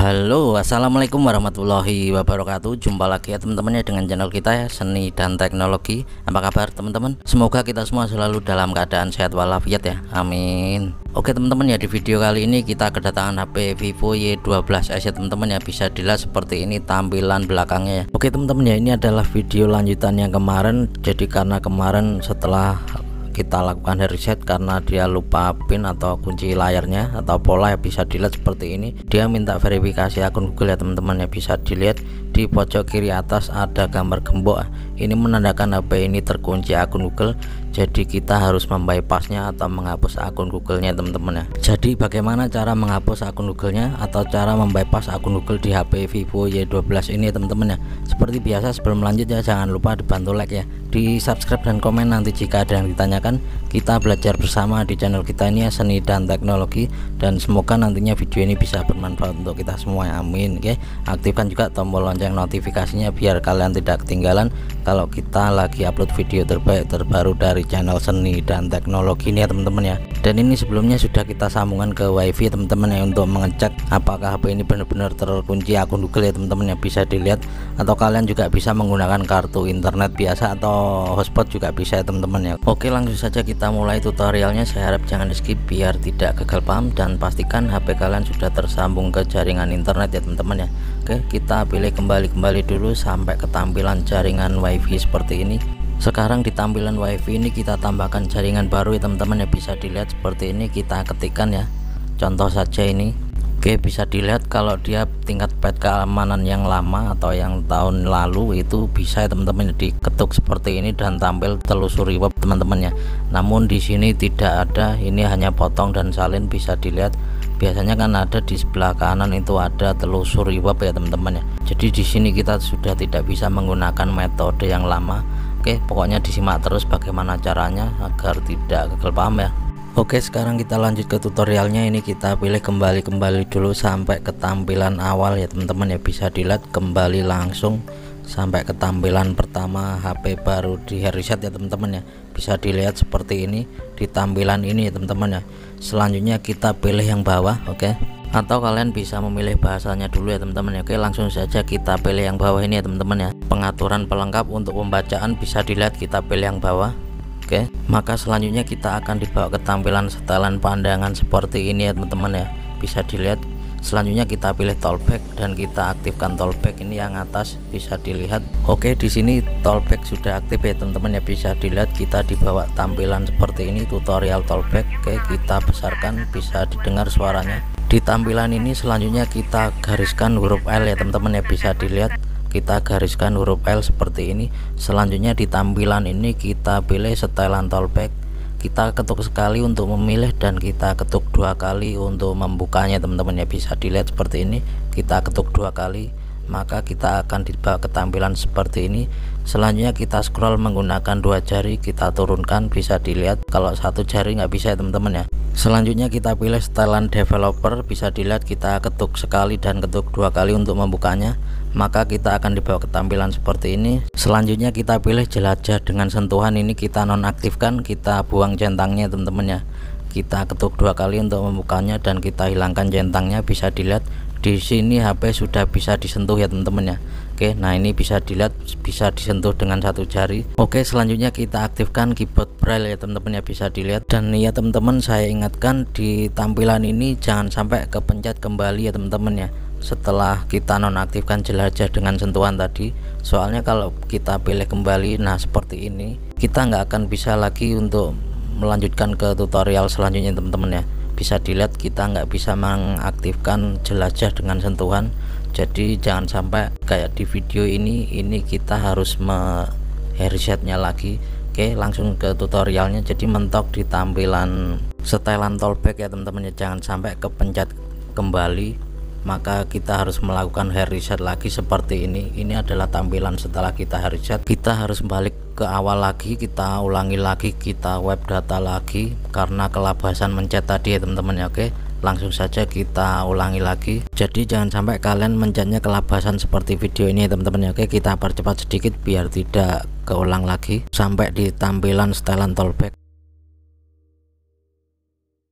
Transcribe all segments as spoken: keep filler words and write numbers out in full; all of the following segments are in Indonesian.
Halo, assalamualaikum warahmatullahi wabarakatuh. Jumpa lagi ya teman-teman ya dengan channel kita ya, Seni dan Teknologi. Apa kabar teman-teman? Semoga kita semua selalu dalam keadaan sehat walafiat ya, amin. Oke teman-teman ya, di video kali ini kita kedatangan H P Vivo Y dua belas S ya teman-teman ya. Bisa dilihat seperti ini tampilan belakangnya ya. Oke teman-teman ya, ini adalah video lanjutan yang kemarin. Jadi karena kemarin setelah kita lakukan reset karena dia lupa pin atau kunci layarnya atau pola ya, bisa dilihat seperti ini. Dia minta verifikasi akun Google ya teman-teman ya. Bisa dilihat di pojok kiri atas ada gambar gembok, ini menandakan H P ini terkunci akun Google. Jadi kita harus membypassnya atau menghapus akun Google-nya teman-teman ya. Jadi bagaimana cara menghapus akun Google-nya atau cara membypass akun Google di H P Vivo Y dua belas ini teman-teman ya. Seperti biasa sebelum lanjut ya, jangan lupa dibantu like ya, di subscribe dan komen nanti jika ada yang ditanyakan. Kita belajar bersama di channel kita ini ya, Seni dan Teknologi, dan semoga nantinya video ini bisa bermanfaat untuk kita semua ya, amin. Oke, aktifkan juga tombol lonceng notifikasinya biar kalian tidak ketinggalan kalau kita lagi upload video terbaik terbaru dari channel Seni dan Teknologi ini ya teman-teman ya. Dan ini sebelumnya sudah kita sambungkan ke wifi teman-teman ya, untuk mengecek apakah H P ini benar-benar terkunci akun Google ya teman-teman ya. Bisa dilihat, atau kalian juga bisa menggunakan kartu internet biasa atau hotspot juga bisa ya teman-teman ya. Oke, langsung saja kita mulai tutorialnya. Saya harap jangan di skip biar tidak gagal paham, dan pastikan H P kalian sudah tersambung ke jaringan internet ya teman-teman ya. Oke, kita pilih kembali-kembali dulu sampai ke tampilan jaringan wifi seperti ini. Sekarang di tampilan wifi ini kita tambahkan jaringan baru ya teman-teman ya. Bisa dilihat seperti ini, kita ketikkan ya, contoh saja ini. Oke, bisa dilihat kalau dia tingkat pet keamanan yang lama atau yang tahun lalu itu bisa ya teman-teman, diketuk seperti ini dan tampil telusuri web teman-teman ya. Namun di sini tidak ada, ini hanya potong dan salin. Bisa dilihat biasanya kan ada di sebelah kanan itu ada telusuri web ya teman-teman ya. Jadi di sini kita sudah tidak bisa menggunakan metode yang lama. Oke, pokoknya disimak terus bagaimana caranya agar tidak gagal paham ya. Oke, sekarang kita lanjut ke tutorialnya. Ini kita pilih kembali-kembali dulu sampai ke tampilan awal ya teman-teman ya. Bisa dilihat kembali langsung sampai ke tampilan pertama H P baru di reset ya teman-teman ya. Bisa dilihat seperti ini di tampilan ini ya teman-teman ya. Selanjutnya kita pilih yang bawah, oke, atau kalian bisa memilih bahasanya dulu ya teman-teman ya. Oke, langsung saja kita pilih yang bawah ini ya teman-teman ya. Pengaturan pelengkap untuk pembacaan, bisa dilihat kita pilih yang bawah. Oke, maka selanjutnya kita akan dibawa ke tampilan setelan pandangan seperti ini ya teman-teman ya. Bisa dilihat selanjutnya kita pilih tollback dan kita aktifkan tollback ini yang atas, bisa dilihat. Oke, di sini tollback sudah aktif ya teman-teman ya. Bisa dilihat kita dibawa tampilan seperti ini, tutorial tollback. Oke, kita besarkan, bisa didengar suaranya. Di tampilan ini selanjutnya kita gariskan huruf L ya teman-teman ya. Bisa dilihat kita gariskan huruf L seperti ini. Selanjutnya di tampilan ini kita pilih setelan tollback, kita ketuk sekali untuk memilih dan kita ketuk dua kali untuk membukanya teman-teman ya. Bisa dilihat seperti ini, kita ketuk dua kali maka kita akan dibawa ke tampilan seperti ini. Selanjutnya kita scroll menggunakan dua jari, kita turunkan. Bisa dilihat kalau satu jari nggak bisa ya teman-teman ya. Selanjutnya kita pilih setelan developer, bisa dilihat kita ketuk sekali dan ketuk dua kali untuk membukanya, maka kita akan dibawa ke tampilan seperti ini. Selanjutnya kita pilih jelajah dengan sentuhan, ini kita nonaktifkan, kita buang centangnya teman-teman ya. Kita ketuk dua kali untuk membukanya dan kita hilangkan centangnya. Bisa dilihat di sini H P sudah bisa disentuh ya teman-teman ya. Oke, nah ini bisa dilihat bisa disentuh dengan satu jari. Oke, selanjutnya kita aktifkan keyboard braille ya teman-teman ya. Bisa dilihat, dan ya teman-teman saya ingatkan di tampilan ini jangan sampai kepencet kembali ya teman-teman ya, setelah kita nonaktifkan jelajah dengan sentuhan tadi. Soalnya kalau kita pilih kembali, nah seperti ini, kita nggak akan bisa lagi untuk melanjutkan ke tutorial selanjutnya teman-teman ya. Bisa dilihat kita nggak bisa mengaktifkan jelajah dengan sentuhan. Jadi jangan sampai kayak di video ini ini kita harus me resetnya lagi. Oke, langsung ke tutorialnya. Jadi mentok di tampilan setelan tollback ya teman-teman ya, jangan sampai kepencet kembali, maka kita harus melakukan hard reset lagi seperti ini. Ini adalah tampilan setelah kita hard reset. Kita harus balik ke awal lagi, kita ulangi lagi, kita web data lagi karena kelabasan mencet tadi ya teman-teman ya. Oke, langsung saja kita ulangi lagi. Jadi jangan sampai kalian mencetnya kelabasan seperti video ini ya teman-teman ya. Oke, kita percepat sedikit biar tidak keulang lagi sampai di tampilan setelan tollback.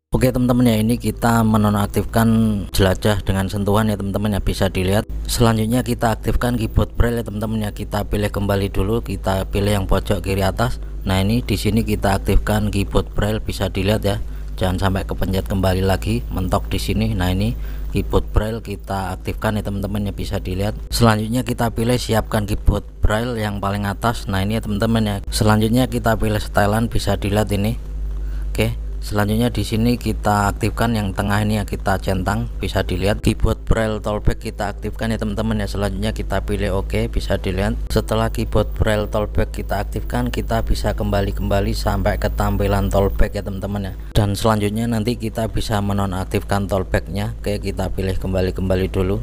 Oke teman-teman ya, ini kita menonaktifkan jelajah dengan sentuhan ya teman-teman ya, bisa dilihat. Selanjutnya kita aktifkan keyboard braille ya teman-teman ya. Kita pilih kembali dulu, kita pilih yang pojok kiri atas. Nah ini di sini kita aktifkan keyboard braille, bisa dilihat ya. Jangan sampai kepencet kembali lagi, mentok di sini. Nah ini keyboard braille kita aktifkan ya teman-teman ya, bisa dilihat. Selanjutnya kita pilih siapkan keyboard braille yang paling atas. Nah ini ya teman-teman ya. Selanjutnya kita pilih setelan, bisa dilihat ini. Oke. Selanjutnya di sini kita aktifkan yang tengah ini ya, kita centang, bisa dilihat. Keyboard braille toolback kita aktifkan ya teman-teman ya. Selanjutnya kita pilih oke, bisa dilihat. Setelah keyboard braille toolback kita aktifkan, kita bisa kembali-kembali sampai ke tampilan toolback ya teman-teman ya. Dan selanjutnya nanti kita bisa menonaktifkan toolbacknya. Oke, kita pilih kembali-kembali dulu.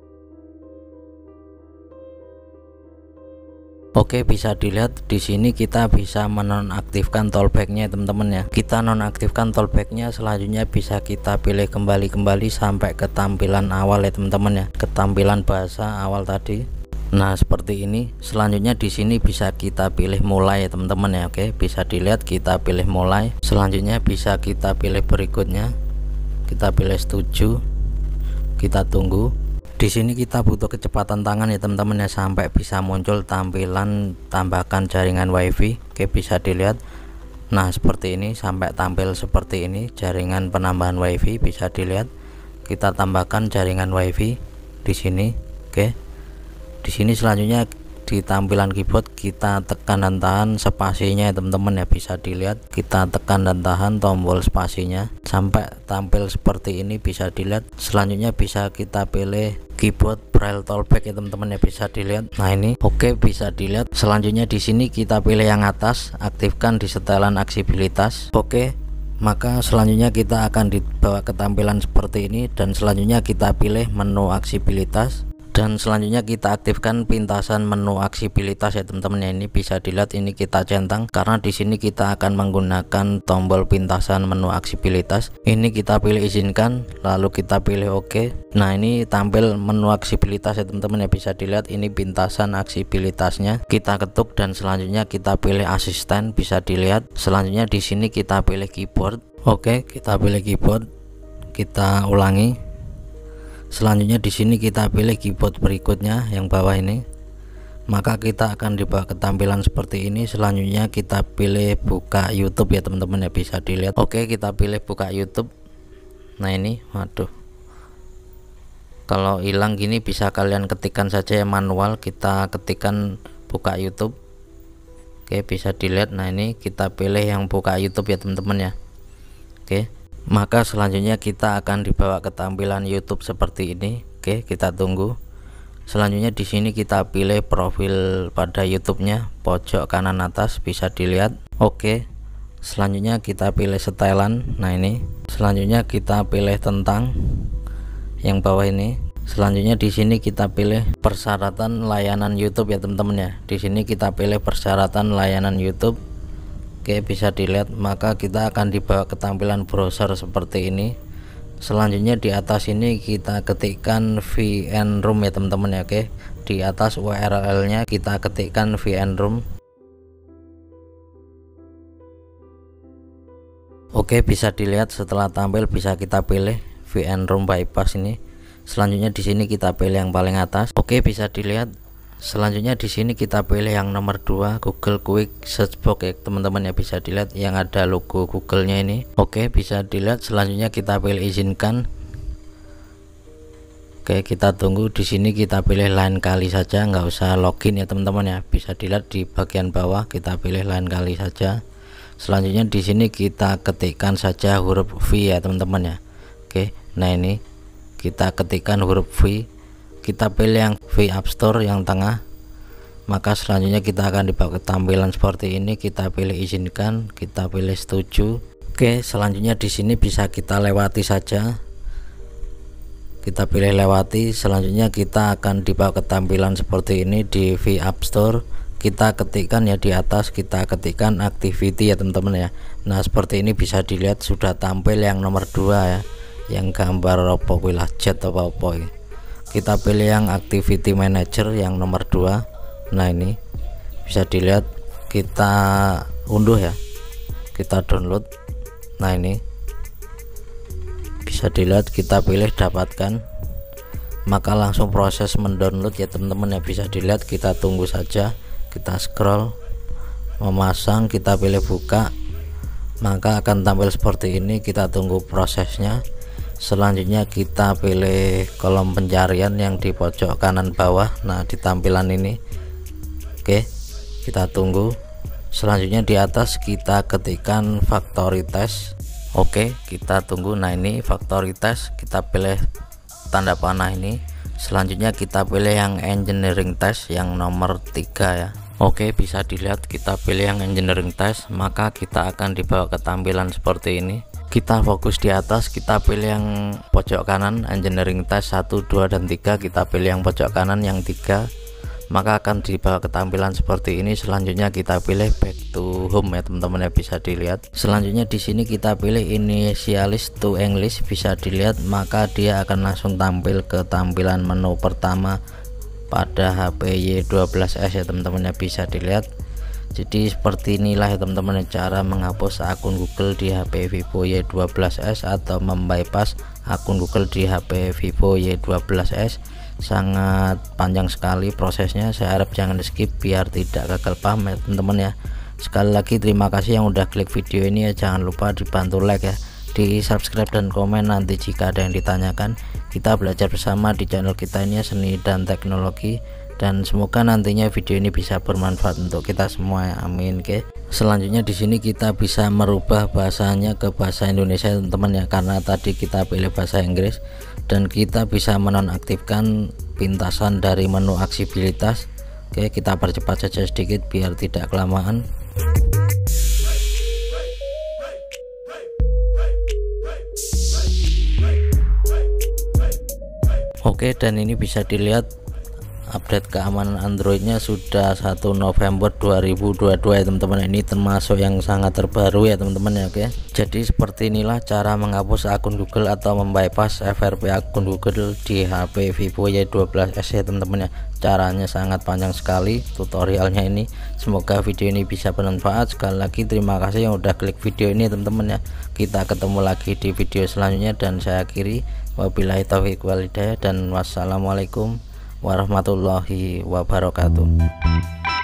Oke, bisa dilihat di sini kita bisa menonaktifkan toolbacknya teman-teman ya. Kita nonaktifkan toolbacknya, selanjutnya bisa kita pilih kembali-kembali sampai ke tampilan awal ya teman-teman ya, ke tampilan bahasa awal tadi. Nah seperti ini. Selanjutnya di sini bisa kita pilih mulai ya teman-teman ya. Oke, bisa dilihat kita pilih mulai. Selanjutnya bisa kita pilih berikutnya, kita pilih setuju, kita tunggu. Di sini kita butuh kecepatan tangan ya teman-teman ya, sampai bisa muncul tampilan tambahkan jaringan wifi. Oke, bisa dilihat. Nah seperti ini, sampai tampil seperti ini jaringan penambahan wifi, bisa dilihat. Kita tambahkan jaringan wifi di sini. Oke, di sini selanjutnya di tampilan keyboard kita tekan dan tahan spasinya ya teman-teman ya, bisa dilihat. Kita tekan dan tahan tombol spasinya sampai tampil seperti ini, bisa dilihat. Selanjutnya bisa kita pilih keyboard braille toolback ya teman-teman ya, bisa dilihat. Nah ini oke, bisa dilihat. Selanjutnya di sini kita pilih yang atas, aktifkan di setelan aksibilitas. Oke, maka selanjutnya kita akan dibawa ke tampilan seperti ini, dan selanjutnya kita pilih menu aksibilitas. Dan selanjutnya kita aktifkan pintasan menu aksibilitas ya teman-teman ya. Ini bisa dilihat, ini kita centang karena di sini kita akan menggunakan tombol pintasan menu aksibilitas. Ini kita pilih izinkan, lalu kita pilih oke. Nah ini tampil menu aksibilitas ya teman-teman ya, bisa dilihat. Ini pintasan aksibilitasnya, kita ketuk dan selanjutnya kita pilih asisten, bisa dilihat. Selanjutnya di sini kita pilih keyboard. Oke, kita pilih keyboard, kita ulangi. Selanjutnya di sini kita pilih keyboard berikutnya yang bawah ini, maka kita akan dibawa ke tampilan seperti ini. Selanjutnya kita pilih buka YouTube ya teman-teman ya, bisa dilihat. Oke, kita pilih buka YouTube. Nah ini, waduh, kalau hilang gini bisa kalian ketikkan saja ya manual, kita ketikkan buka YouTube. Oke, bisa dilihat. Nah ini kita pilih yang buka YouTube ya teman-teman ya. Oke, maka selanjutnya kita akan dibawa ke tampilan YouTube seperti ini. Oke, kita tunggu. Selanjutnya di sini kita pilih profil pada YouTube-nya pojok kanan atas, bisa dilihat. Oke, selanjutnya kita pilih setelan. Nah ini selanjutnya kita pilih tentang yang bawah ini. Selanjutnya di sini kita pilih persyaratan layanan YouTube ya teman-teman ya. Di sini kita pilih persyaratan layanan YouTube. Oke, bisa dilihat. Maka kita akan dibawa ke tampilan browser seperti ini. Selanjutnya di atas ini kita ketikkan V N Room ya teman-teman ya. Oke, di atas U R L nya kita ketikkan V N Room. Oke, bisa dilihat. Setelah tampil bisa kita pilih V N Room bypass ini. Selanjutnya di sini kita pilih yang paling atas. Oke, bisa dilihat. Selanjutnya di sini kita pilih yang nomor dua, Google Quick Search Box ya teman-teman ya, bisa dilihat yang ada logo Google-nya ini. Oke, bisa dilihat. Selanjutnya kita pilih izinkan. Oke, kita tunggu. Di sini kita pilih lain kali saja, nggak usah login ya teman-teman ya. Bisa dilihat di bagian bawah kita pilih lain kali saja. Selanjutnya di sini kita ketikkan saja huruf V ya teman-teman ya. Oke, nah ini kita ketikkan huruf V. Kita pilih yang V App Store yang tengah. Maka selanjutnya kita akan dibawa ke tampilan seperti ini. Kita pilih izinkan, kita pilih setuju. Oke, selanjutnya di sini bisa kita lewati saja. Kita pilih lewati. Selanjutnya kita akan dibawa ke tampilan seperti ini di V App Store. Kita ketikkan ya di atas, kita ketikkan activity ya teman-teman ya. Nah seperti ini bisa dilihat sudah tampil yang nomor dua ya, yang gambar apa kuwi jet apa apa ya. Kita pilih yang activity manager yang nomor dua. Nah ini bisa dilihat, kita unduh ya, kita download. Nah ini bisa dilihat kita pilih dapatkan, maka langsung proses mendownload ya teman-teman ya. Bisa dilihat, kita tunggu saja, kita scroll memasang, kita pilih buka, maka akan tampil seperti ini. Kita tunggu prosesnya. Selanjutnya kita pilih kolom pencarian yang di pojok kanan bawah, nah di tampilan ini. Oke, kita tunggu. Selanjutnya di atas kita ketikkan factory test. Oke, kita tunggu. Nah ini factory test, kita pilih tanda panah ini. Selanjutnya kita pilih yang engineering test yang nomor tiga ya. Oke, bisa dilihat kita pilih yang engineering test, maka kita akan dibawa ke tampilan seperti ini. Kita fokus di atas, kita pilih yang pojok kanan engineering test satu, dua dan tiga. Kita pilih yang pojok kanan yang tiga, maka akan dibawa ke tampilan seperti ini. Selanjutnya kita pilih back to home ya teman-teman ya, bisa dilihat. Selanjutnya di sini kita pilih initialize to English, bisa dilihat, maka dia akan langsung tampil ke tampilan menu pertama pada H P Y dua belas S ya teman-teman ya, bisa dilihat. Jadi seperti inilah ya teman-teman cara menghapus akun Google di H P Vivo Y dua belas S atau membypass akun Google di H P Vivo Y dua belas S. Sangat panjang sekali prosesnya, saya harap jangan di skip biar tidak gagal paham ya teman-teman ya. Sekali lagi terima kasih yang udah klik video ini ya, jangan lupa dibantu like ya, di subscribe dan komen nanti jika ada yang ditanyakan. Kita belajar bersama di channel kita ini ya, Seni dan Teknologi, dan semoga nantinya video ini bisa bermanfaat untuk kita semua ya, amin. Oke, selanjutnya di sini kita bisa merubah bahasanya ke bahasa Indonesia teman-teman ya, karena tadi kita pilih bahasa Inggris. Dan kita bisa menonaktifkan pintasan dari menu aksibilitas. Oke, kita percepat saja sedikit biar tidak kelamaan. Oke, dan ini bisa dilihat update keamanan Androidnya sudah satu November dua ribu dua puluh dua ya teman-teman. Ini termasuk yang sangat terbaru ya teman-teman ya. Oke, jadi seperti inilah cara menghapus akun Google atau membypass F R P akun Google di H P Vivo Y dua belas S ya teman-teman ya. Caranya sangat panjang sekali tutorialnya ini. Semoga video ini bisa bermanfaat. Sekali lagi terima kasih yang udah klik video ini teman-teman ya. Kita ketemu lagi di video selanjutnya, dan saya akhiri wabillahi taufiq walhidayah, dan wassalamualaikum warahmatullahi wabarakatuh.